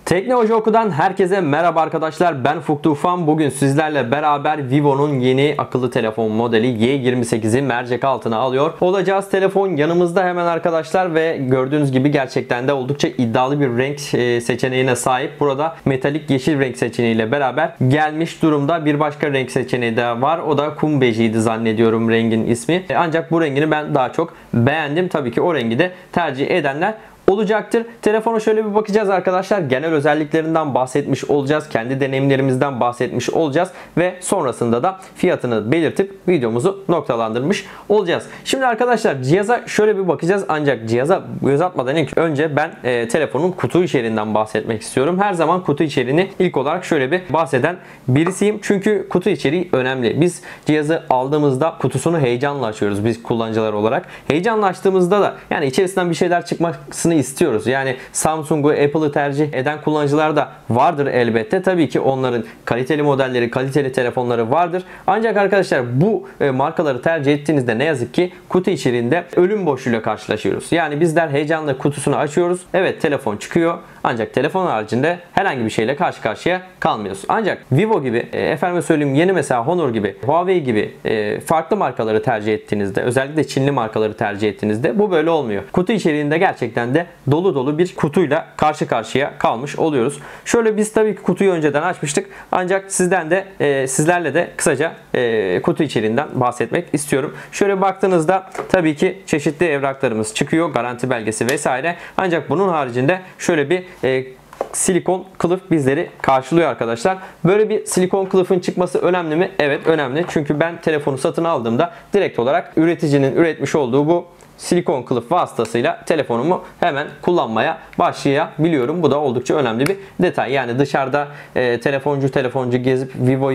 Teknoloji Oku'dan herkese merhaba arkadaşlar. Ben Ufuk Tufan. Bugün sizlerle beraber Vivo'nun yeni akıllı telefon modeli Y28'i mercek altına alıyor olacağız. Telefon yanımızda hemen arkadaşlar ve gördüğünüz gibi gerçekten de oldukça iddialı bir renk seçeneğine sahip. Burada metalik yeşil renk seçeneğiyle beraber gelmiş durumda. Bir başka renk seçeneği de var. O da kum bejiydi zannediyorum rengin ismi. Ancak bu rengini ben daha çok beğendim. Tabii ki o rengi de tercih edenler olacaktır. Telefona şöyle bir bakacağız arkadaşlar. Genel özelliklerinden bahsetmiş olacağız. Kendi deneyimlerimizden bahsetmiş olacağız. Ve sonrasında da fiyatını belirtip videomuzu noktalandırmış olacağız. Şimdi arkadaşlar cihaza şöyle bir bakacağız. Ancak cihaza göz atmadan ilk önce ben telefonun kutu içeriğinden bahsetmek istiyorum. Her zaman kutu içeriğini ilk olarak şöyle bir bahseden birisiyim. Çünkü kutu içeriği önemli. Biz cihazı aldığımızda kutusunu heyecanla açıyoruz biz kullanıcılar olarak. Heyecanla açtığımızda da yani içerisinden bir şeyler çıkmasını istiyoruz. Yani Samsung'u, Apple'ı tercih eden kullanıcılar da vardır elbette. Tabii ki onların kaliteli modelleri, kaliteli telefonları vardır. Ancak arkadaşlar bu markaları tercih ettiğinizde ne yazık ki kutu içeriğinde ölüm boşluğuyla karşılaşıyoruz. Yani bizler heyecanla kutusunu açıyoruz. Evet telefon çıkıyor. Ancak telefon haricinde herhangi bir şeyle karşı karşıya kalmıyoruz. Ancak Vivo gibi, efendime söyleyeyim yeni mesela Honor gibi, Huawei gibi farklı markaları tercih ettiğinizde, özellikle Çinli markaları tercih ettiğinizde bu böyle olmuyor. Kutu içeriğinde gerçekten de dolu dolu bir kutuyla karşı karşıya kalmış oluyoruz. Şöyle biz tabii ki kutuyu önceden açmıştık. Ancak sizlerle de kısaca kutu içeriğinden bahsetmek istiyorum. Şöyle baktığınızda tabii ki çeşitli evraklarımız çıkıyor. Garanti belgesi vesaire. Ancak bunun haricinde şöyle bir silikon kılıf bizleri karşılıyor arkadaşlar. Böyle bir silikon kılıfın çıkması önemli mi? Evet önemli. Çünkü ben telefonu satın aldığımda direkt olarak üreticinin üretmiş olduğu bu silikon kılıf vasıtasıyla telefonumu hemen kullanmaya başlayabiliyorum. Bu da oldukça önemli bir detay. Yani dışarıda telefoncu gezip Vivo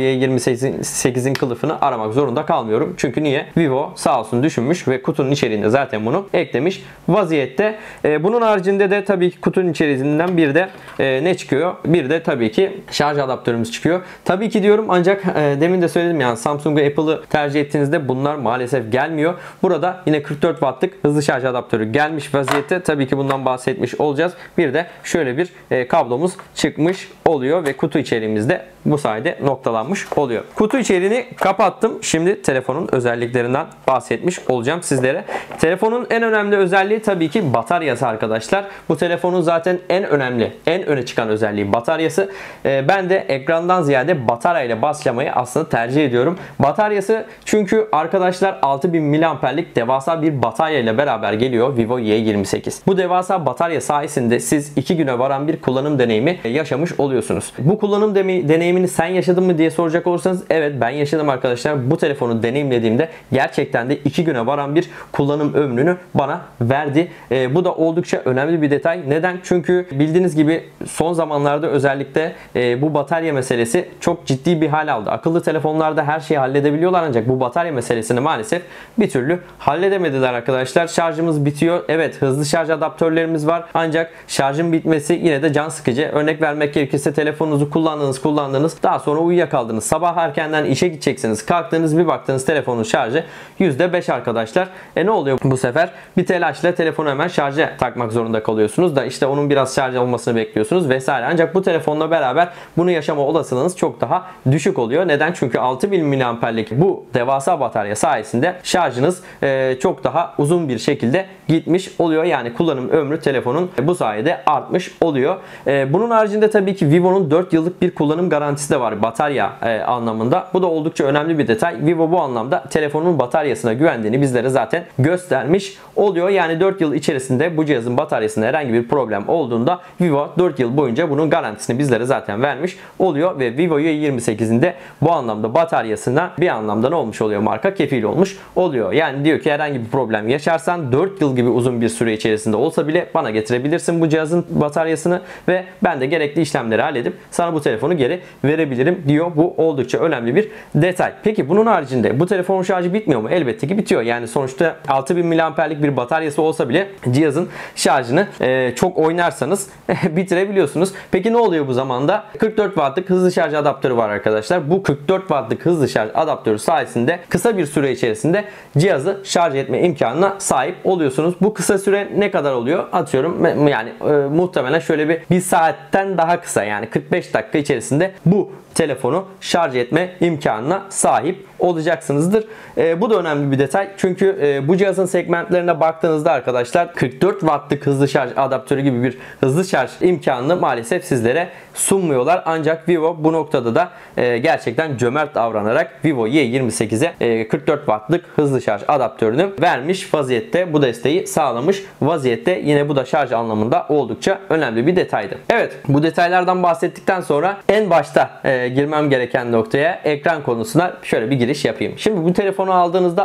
Y28'in kılıfını aramak zorunda kalmıyorum. Çünkü niye? Vivo sağ olsun düşünmüş ve kutunun içeriğinde zaten bunu eklemiş vaziyette. Bunun haricinde de tabii ki kutunun içerisinden bir de ne çıkıyor? Bir de tabii ki şarj adaptörümüz çıkıyor. Tabii ki diyorum ancak demin de söyledim yani Samsung ve Apple'ı tercih ettiğinizde bunlar maalesef gelmiyor. Burada yine 44 wattlık hızlı şarj adaptörü gelmiş vaziyette. Tabii ki bundan bahsetmiş olacağız. Bir de şöyle bir kablomuz çıkmış oluyor ve kutu içeriğimizde bu sayede noktalanmış oluyor. Kutu içeriğini kapattım. Şimdi telefonun özelliklerinden bahsetmiş olacağım sizlere. Telefonun en önemli özelliği tabii ki bataryası arkadaşlar. Bu telefonun zaten en önemli, en öne çıkan özelliği bataryası. Ben de ekrandan ziyade bataryayla başlamayı aslında tercih ediyorum. Bataryası çünkü arkadaşlar 6000 mAh'lik devasa bir batarya ile beraber geliyor Vivo Y28. Bu devasa batarya sayesinde siz 2 güne varan bir kullanım deneyimi yaşamış oluyorsunuz. Bu kullanım deneyimini sen yaşadın mı diye soracak olursanız evet ben yaşadım arkadaşlar. Bu telefonu deneyimlediğimde gerçekten de 2 güne varan bir kullanım ömrünü bana verdi. Bu da oldukça önemli bir detay. Neden? Çünkü bildiğiniz gibi son zamanlarda özellikle bu batarya meselesi çok ciddi bir hal aldı. Akıllı telefonlarda her şeyi halledebiliyorlar ancak bu batarya meselesini maalesef bir türlü halledemediler arkadaşlar. Şarjımız bitiyor. Evet hızlı şarj adaptörlerimiz var. Ancak şarjın bitmesi yine de can sıkıcı. Örnek vermek gerekirse telefonunuzu kullandınız. Daha sonra uyuyakaldınız. Sabah erkenden işe gideceksiniz. Kalktınız bir baktınız telefonun şarjı %5 arkadaşlar. Ne oluyor bu sefer? Bir telaşla telefonu hemen şarja takmak zorunda kalıyorsunuz da işte onun biraz şarj olmasını bekliyorsunuz vesaire. Ancak bu telefonla beraber bunu yaşama olasılığınız çok daha düşük oluyor. Neden? Çünkü 6000 mAh'lik bu devasa batarya sayesinde şarjınız çok daha uzun bir şekilde gitmiş oluyor. Yani kullanım ömrü telefonun bu sayede artmış oluyor. Bunun haricinde tabii ki Vivo'nun 4 yıllık bir kullanım garantisi de var batarya anlamında. Bu da oldukça önemli bir detay. Vivo bu anlamda telefonun bataryasına güvendiğini bizlere zaten göstermiş oluyor. Yani 4 yıl içerisinde bu cihazın bataryasında herhangi bir problem olduğunda Vivo 4 yıl boyunca bunun garantisini bizlere zaten vermiş oluyor ve Vivo Y28'in de bu anlamda bataryasına bir anlamda ne olmuş oluyor? Marka kefil olmuş oluyor. Yani diyor ki herhangi bir problem yaşarsan 4 yıl gibi uzun bir süre içerisinde olsa bile bana getirebilirsin bu cihazın bataryasını ve ben de gerekli işlemleri işlemleri halledip sana bu telefonu geri verebilirim diyor. Bu oldukça önemli bir detay. Peki bunun haricinde bu telefonun şarjı bitmiyor mu? Elbette ki bitiyor. Yani sonuçta 6000 mAh'lik bir bataryası olsa bile cihazın şarjını çok oynarsanız bitirebiliyorsunuz. Peki ne oluyor bu zamanda? 44 Watt'lık hızlı şarj adaptörü var arkadaşlar. Bu 44 Watt'lık hızlı şarj adaptörü sayesinde kısa bir süre içerisinde cihazı şarj etme imkanına sahip oluyorsunuz. Bu kısa süre ne kadar oluyor? Atıyorum yani muhtemelen şöyle bir saatten daha kısa, yani 45 dakika içerisinde bu telefonu şarj etme imkanına sahip olacaksınızdır. Bu da önemli bir detay. Çünkü bu cihazın segmentlerine baktığınızda arkadaşlar 44 Watt'lık hızlı şarj adaptörü gibi bir hızlı şarj imkanını maalesef sizlere sunmuyorlar. Ancak Vivo bu noktada da gerçekten cömert davranarak Vivo Y28'e 44 Watt'lık hızlı şarj adaptörünü vermiş vaziyette. Bu desteği sağlamış vaziyette. Yine bu da şarj anlamında oldukça önemli bir detaydı. Evet, bu detaylardan bahsettikten sonra en başta girmem gereken noktaya, ekran konusuna şöyle bir giriş yapayım. Şimdi bu telefonu aldığınızda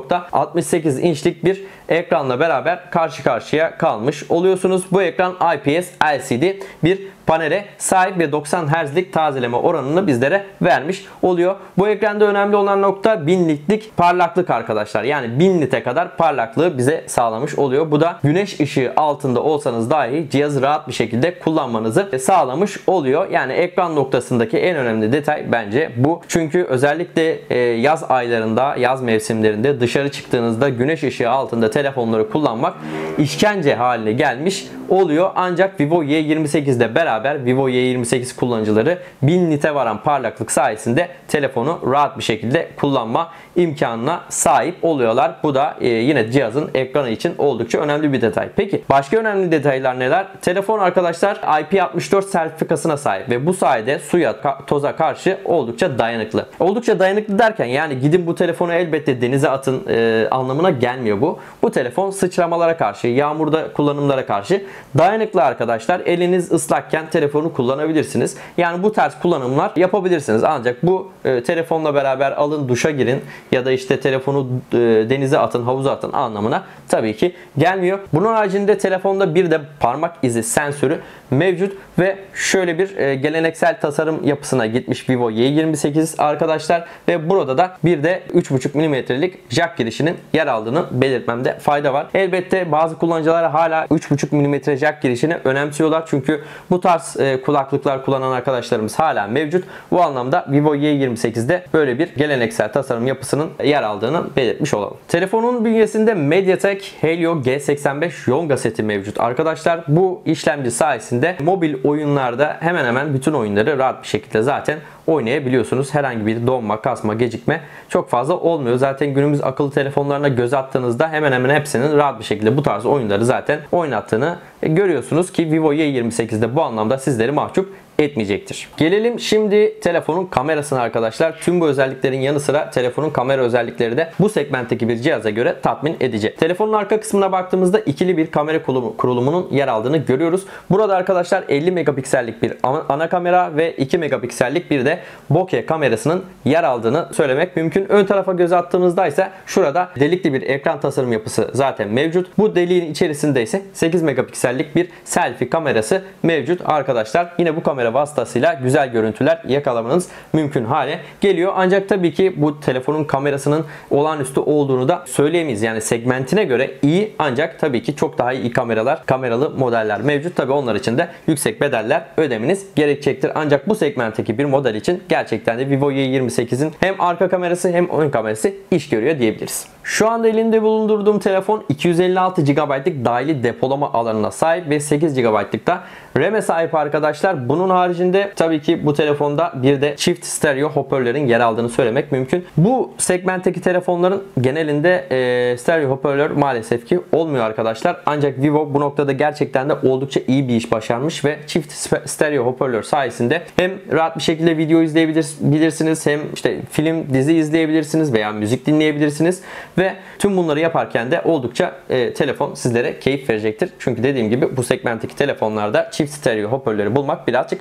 6.68 inçlik bir ekranla beraber karşı karşıya kalmış oluyorsunuz. Bu ekran IPS LCD bir panele sahip ve 90 Hz'lik tazeleme oranını bizlere vermiş oluyor. Bu ekranda önemli olan nokta 1000 nitlik parlaklık arkadaşlar. Yani 1000 nite kadar parlaklığı bize sağlamış oluyor. Bu da güneş ışığı altında olsanız dahi cihazı rahat bir şekilde kullanmanızı sağlamış oluyor. Yani ekran noktasındaki en önemli detay bence bu. Çünkü özellikle yaz aylarında, yaz mevsimlerinde dışarı çıktığınızda güneş ışığı altında telefonları kullanmak işkence haline gelmiş oluyor. Ancak Vivo Y28'de beraber Vivo Y28 kullanıcıları 1000 nite varan parlaklık sayesinde telefonu rahat bir şekilde kullanma imkanına sahip oluyorlar. Bu da yine cihazın ekranı için oldukça önemli bir detay. Peki başka önemli detaylar neler? Telefon arkadaşlar IP64 sertifikasına sahip ve bu sayede suya, toza karşı oldukça dayanıklı. Oldukça dayanıklı derken yani gidin bu telefonu elbette denize atın anlamına gelmiyor bu. Bu telefon sıçramalara karşı, yağmurda kullanımlara karşı dayanıklı arkadaşlar. Eliniz ıslakken telefonu kullanabilirsiniz. Yani bu tarz kullanımlar yapabilirsiniz. Ancak bu telefonla beraber alın duşa girin ya da işte telefonu denize atın, havuza atın anlamına tabii ki gelmiyor. Bunun haricinde telefonda bir de parmak izi sensörü mevcut ve şöyle bir geleneksel tasarım yapısına gitmiş Vivo Y28 arkadaşlar ve burada da bir de 3.5 mm'lik jack girişinin yer aldığını belirtmemde fayda var. Elbette bazı kullanıcılar hala 3.5 mm jack girişini önemsiyorlar. Çünkü bu tarz kulaklıklar kullanan arkadaşlarımız hala mevcut. Bu anlamda Vivo Y28'de böyle bir geleneksel tasarım yapısının yer aldığını belirtmiş olalım. Telefonun bünyesinde MediaTek Helio G85 Yonga seti mevcut arkadaşlar. Bu işlemci sayesinde mobil oyunlarda hemen hemen bütün oyunları rahat bir şekilde zaten oynayabiliyorsunuz. Herhangi bir donma, kasma, gecikme çok fazla olmuyor. Zaten günümüz akıllı telefonlarına göz attığınızda hemen hemen hepsinin rahat bir şekilde bu tarz oyunları zaten oynattığını görüyorsunuz ki Vivo Y28'de bu anlamda sizleri mahcup etmeyecektir. Gelelim şimdi telefonun kamerasına arkadaşlar. Tüm bu özelliklerin yanı sıra telefonun kamera özellikleri de bu segmentteki bir cihaza göre tatmin edici. Telefonun arka kısmına baktığımızda ikili bir kamera kurulumunun yer aldığını görüyoruz. Burada arkadaşlar 50 megapiksellik bir ana kamera ve 2 megapiksellik bir de bokeh kamerasının yer aldığını söylemek mümkün. Ön tarafa göz attığımızda ise şurada delikli bir ekran tasarım yapısı zaten mevcut. Bu deliğin içerisinde ise 8 megapiksellik bir selfie kamerası mevcut arkadaşlar. Yine bu kamera vasıtasıyla güzel görüntüler yakalamanız mümkün hale geliyor. Ancak tabii ki bu telefonun kamerasının olağanüstü olduğunu da söyleyemeyiz. Yani segmentine göre iyi ancak tabii ki çok daha iyi kameralı modeller mevcut. Tabii onlar için de yüksek bedeller ödemeniz gerekecektir. Ancak bu segmentteki bir model için gerçekten de Vivo Y28'in hem arka kamerası hem ön kamerası iş görüyor diyebiliriz. Şu anda elimde bulundurduğum telefon 256 GB'lık dahili depolama alanına sahip ve 8 GB'lık da RAM'e sahip arkadaşlar. Bunun haricinde tabii ki bu telefonda bir de çift stereo hoparlörün yer aldığını söylemek mümkün. Bu segmentteki telefonların genelinde stereo hoparlör maalesef ki olmuyor arkadaşlar. Ancak Vivo bu noktada gerçekten de oldukça iyi bir iş başarmış ve çift stereo hoparlör sayesinde hem rahat bir şekilde video izleyebilirsiniz hem işte film, dizi izleyebilirsiniz veya müzik dinleyebilirsiniz ve tüm bunları yaparken de oldukça telefon sizlere keyif verecektir. Çünkü dediğim gibi bu segmentteki telefonlarda çift stereo hoparlörü bulmak birazcık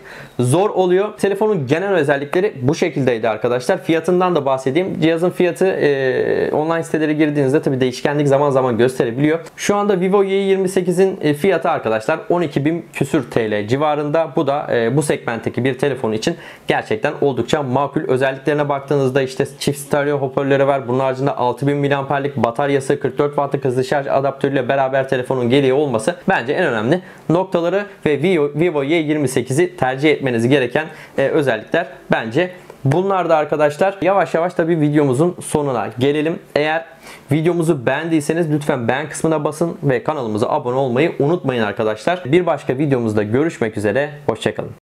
zor oluyor. Telefonun genel özellikleri bu şekildeydi arkadaşlar. Fiyatından da bahsedeyim. Cihazın fiyatı online sitelere girdiğinizde tabii değişkenlik zaman zaman gösterebiliyor. Şu anda Vivo Y28'in fiyatı arkadaşlar 12.000 küsür TL civarında. Bu da bu segmentteki bir telefon için gerçekten oldukça makul. Özelliklerine baktığınızda işte çift stereo hoparlörü var. Bunun haricinde 6000 mAh'lik bataryası, 44 Watt'lık hızlı şarj adaptörüyle beraber telefonun geliyor olması bence en önemli noktaları ve Vivo Y28'i tercih etmeniz gereken özellikler bence bunlar da arkadaşlar. Yavaş yavaş tabii videomuzun sonuna gelelim. Eğer videomuzu beğendiyseniz lütfen beğen kısmına basın ve kanalımıza abone olmayı unutmayın arkadaşlar. Bir başka videomuzda görüşmek üzere. Hoşça kalın.